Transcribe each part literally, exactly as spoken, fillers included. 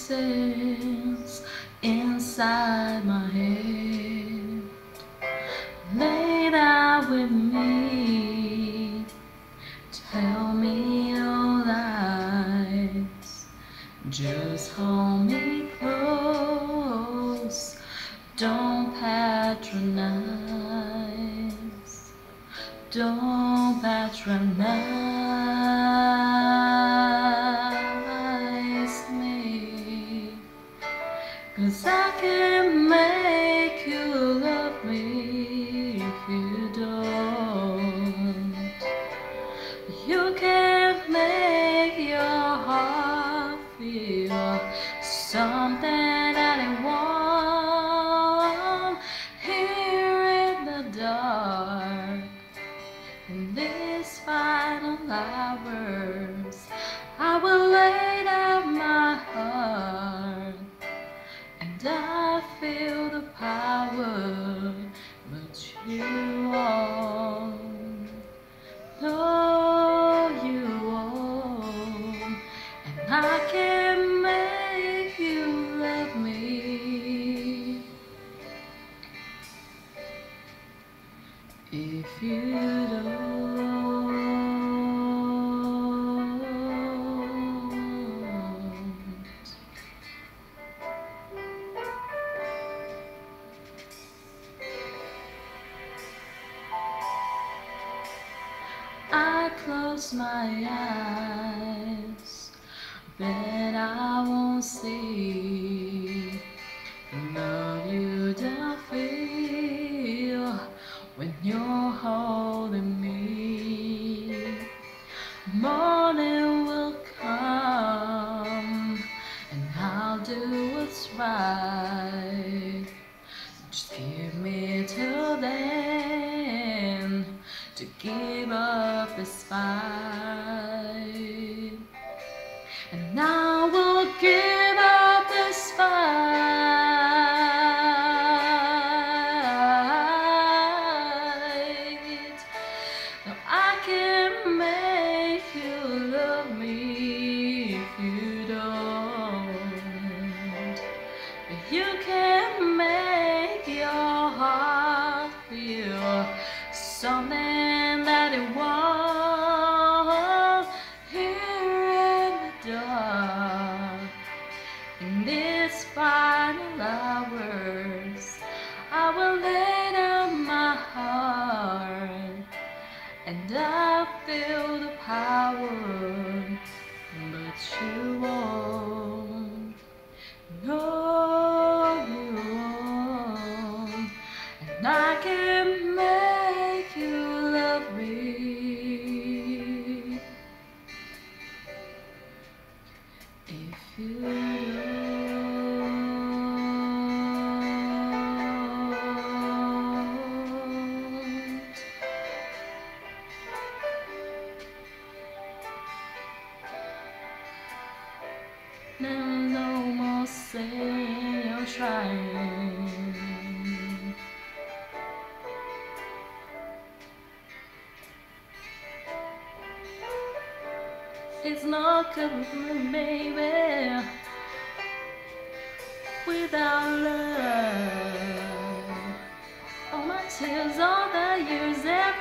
voices inside my head. Lay down with me, tell me no lies, just hold me close, don't patronize, don't patronize me, 'cause I can make you love me if you don't. You can't make your heart feel something that it won't. Here in the dark, in these final hours, I will lay down my heart, and I feel the power, but you won't. No, you won't. And I can make you love me if you don't. I close my eyes, but I won't see the love you don't feel when you're holding me. Morning will come, and I'll do what's right. Just give me till then to give up this fight, and I will give up this fight. No, I can make you love me if you don't. But you can make your heart feel something that it won't. Here in the dark, in these final hours, I will lay down my heart, and I feel the power, but you won't. No, you won't. And I can make you love me if you don't. There's no more saying you're trying. It's not coming from me, baby, without love. All my tears, all the years,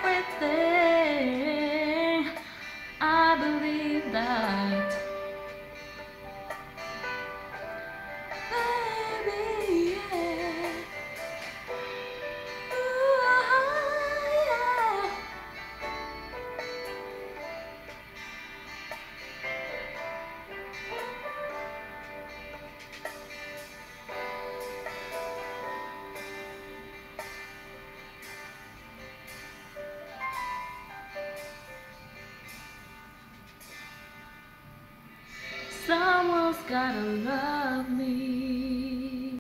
everything. I believe that, baby, yeah. Ooh, yeah. Someone's gotta love me.